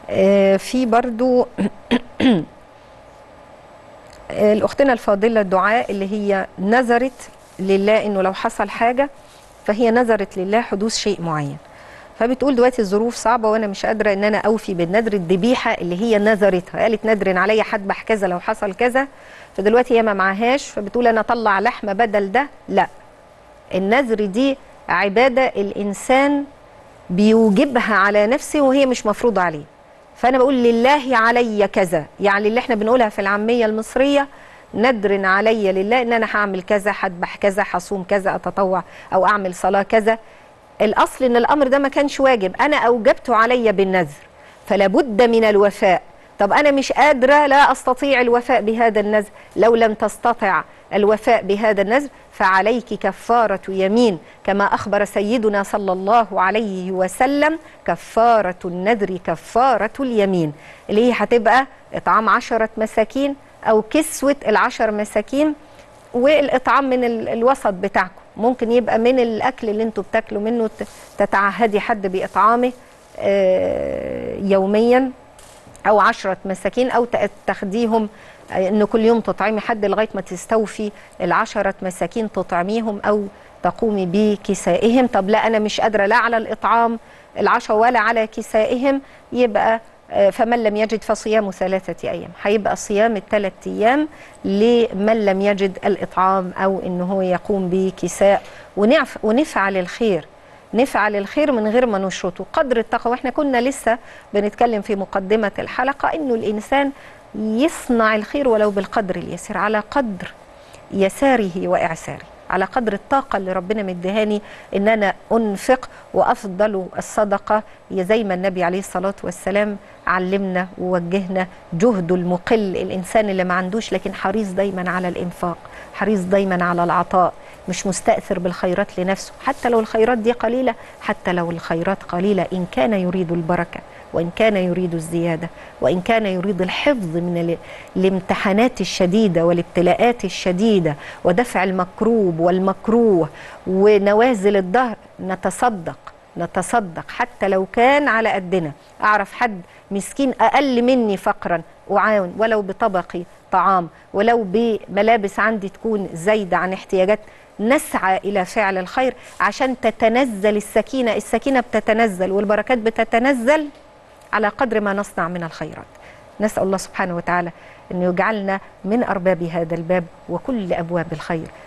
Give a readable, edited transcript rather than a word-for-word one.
في برضو الأختنا الفاضلة الدعاء اللي هي نذرت لله إنه لو حصل حاجة فهي نذرت لله حدوث شيء معين، فبتقول دلوقتي الظروف صعبة وأنا مش قادرة إن أنا أوفي بالنذر الذبيحة اللي هي نذرتها، قالت نذر عليا هذبح كذا لو حصل كذا، فدلوقتي هي ما معهاش فبتقول أنا أطلع لحمة بدل ده. لا، النذر دي عبادة الإنسان بيوجبها على نفسه وهي مش مفروضة عليه، فأنا بقول لله علي كذا، يعني اللي احنا بنقولها في العامية المصرية ندر علي لله إن أنا هعمل كذا، هذبح كذا، هصوم كذا، أتطوع أو أعمل صلاة كذا. الأصل إن الأمر ده ما كانش واجب، أنا أوجبته علي بالنذر فلا بد من الوفاء. طب أنا مش قادرة، لا أستطيع الوفاء بهذا النذر، لو لم تستطع الوفاء بهذا النذر فعليك كفارة يمين، كما أخبر سيدنا صلى الله عليه وسلم وكفارة النذر كفارة اليمين، اللي هي هتبقى إطعام 10 مساكين أو كسوة ال10 مساكين، والإطعام من الوسط بتاعكم، ممكن يبقى من الأكل اللي انتوا بتاكلوا منه تتعهدي حد بإطعامه يوميا، أو 10 مساكين، أو تاخديهم إن كل يوم تطعمي حد لغاية ما تستوفي ال10 مساكين تطعميهم أو تقومي بكسائهم. طب لا أنا مش قادرة لا على الإطعام العشاء ولا على كسائهم، يبقى فمن لم يجد فصيام 3 أيام، هيبقى صيام ال3 أيام لمن لم يجد الإطعام أو إن هو يقوم بكساء. ونفعل الخير، نفعل الخير من غير ما نشرطه قدر التقوى. واحنا كنا لسه بنتكلم في مقدمة الحلقة إنه الإنسان يصنع الخير ولو بالقدر اليسير، على قدر يساره وإعساره، على قدر الطاقة اللي ربنا مديهاني إن أنا أنفق. وأفضل الصدقة زي ما النبي عليه الصلاة والسلام علمنا ووجهنا، جهد المقل، الإنسان اللي ما عندوش لكن حريص دايما على الإنفاق، حريص دايما على العطاء، مش مستأثر بالخيرات لنفسه، حتى لو الخيرات دي قليلة، حتى لو الخيرات قليلة إن كان يريد البركة، وإن كان يريد الزيادة، وإن كان يريد الحفظ من الامتحانات الشديدة والابتلاءات الشديدة ودفع المكروب والمكروه ونوازل الدهر، نتصدق حتى لو كان على قدنا. أعرف حد مسكين أقل مني فقرا أعاون، ولو بطبقي طعام، ولو بملابس عندي تكون زايدة عن احتياجات، نسعى إلى فعل الخير عشان تتنزل السكينة. السكينة بتتنزل والبركات بتتنزل على قدر ما نصنع من الخيرات. نسأل الله سبحانه وتعالى أن يجعلنا من أرباب هذا الباب وكل أبواب الخير.